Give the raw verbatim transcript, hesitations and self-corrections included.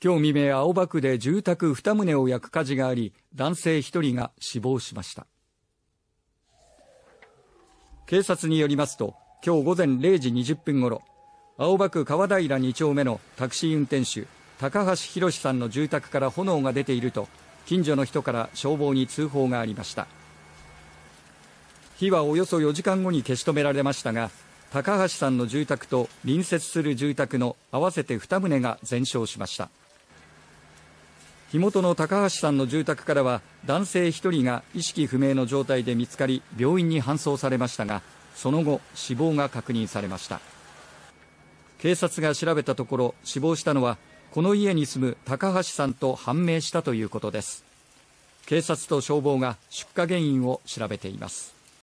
今日未明、青葉区で住宅に棟を焼く火事があり、男性ひとりが死亡しました。警察によりますと、今日午前れいじにじゅっぷんごろ、青葉区川平に丁目のタクシー運転手、高橋博さんの住宅から炎が出ていると、近所の人から消防に通報がありました。火はおよそよじかんごに消し止められましたが、高橋さんの住宅と隣接する住宅の合わせてに棟が全焼しました。火元の高橋さんの住宅からは男性ひとりが意識不明の状態で見つかり、病院に搬送されましたが、その後死亡が確認されました。警察が調べたところ、死亡したのはこの家に住む高橋さんと判明したということです。警察と消防が出火原因を調べています。